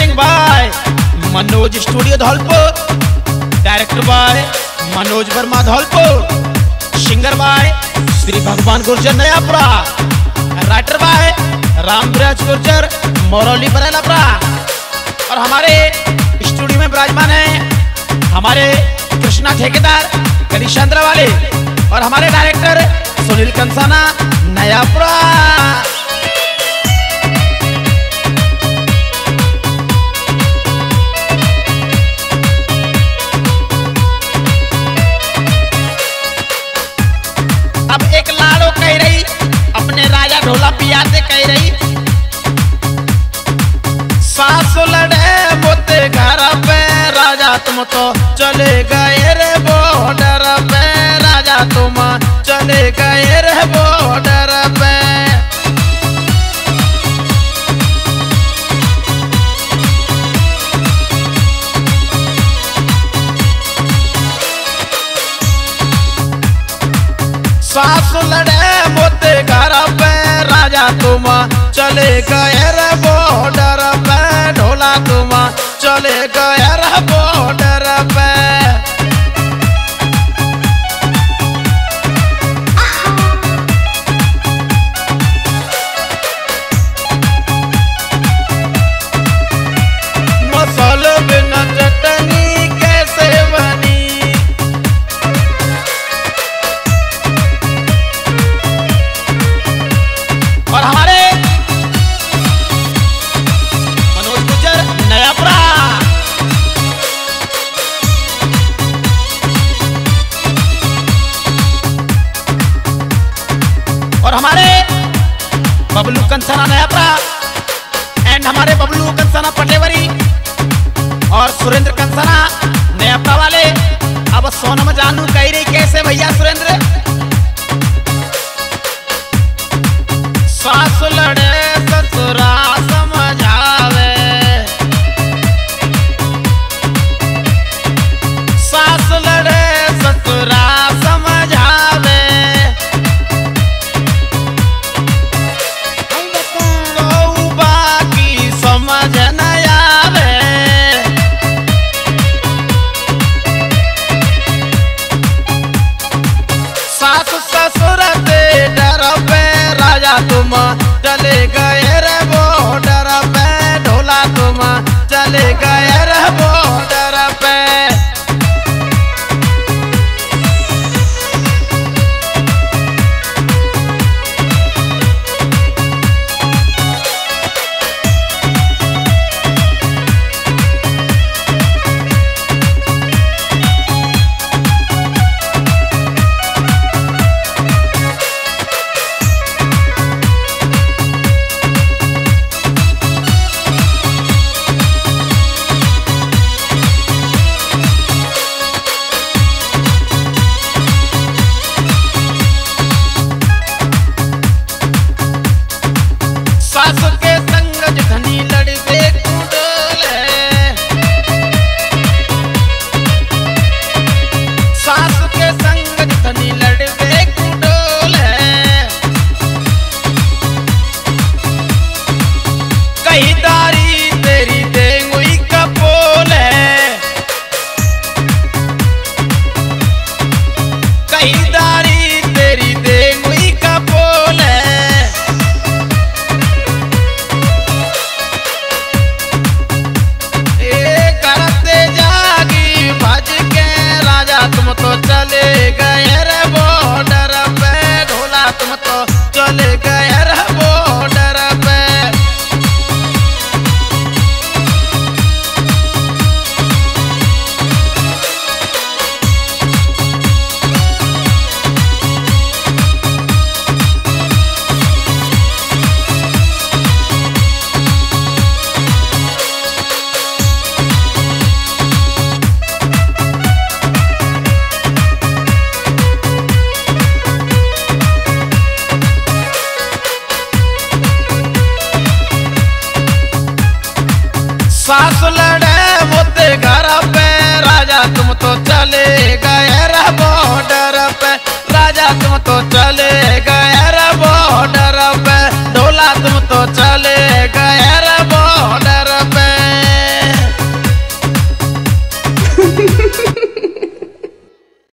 Presenting by Manoj studio Dholpur, director by Manoj Verma Dholpur, singer by Shri Bhagwan Gurjar Nayapura, writer by Ramviraj Gurjar Morauli Barelapura. और हमारे studio में विराजमान है हमारे कृष्णा ठेकेदार गरीशंद्र वाले और हमारे डायरेक्टर सुनील कंसाना नयापुरा। अब एक लाड़ो कह रही अपने राजा ढोला पिया से कह रही, सासु लड़े मोते घर पे राजा तुम तो चले गए रे बॉर्डर पे, राजा तुम चले गए रे बॉर्डर पे। सासु लड़े मोते घर पे राजा तुम चले गए रे बॉर्डर पे, ढोला तुम चले गए रे बॉर्डर पे। मसाले बिना चटनी कैसे बनी, और हमारे मनोज गुर्जर नयापुरा। और हमारे बबलू कंसाना नयापुरा एंड हमारे बबलू कंसाना पटेवरी और सुरेंद्र कंसाना नयापुरा वाले। अब सोनम जानू कह रही कैसे भैया सुरेंद्र, सास लड़े ससुरा समझावे, सास लड़े ससुरा समझावे, तो बाकी समझ न आवे। सास ससुर से डर पे राजा तुम चले गए रे बॉर्डर पे, ढोला तुम चले गए रे बॉर्डर पे। सास के संग जितनी लड़ते कुडोले, सास के संग जितनी लड़ते कुडोले, कहीं दारी तेरी देंगुई कपोले, कहीं दारी तेरी देंगुई कपोले। तुम तो चले गए रे बॉर्डर पे, ढोला तुम तो चले गए रे बॉर्डर पे। सास लड़े मोते घर पे राजा तुम तो चले गए रे बॉर्डर पे,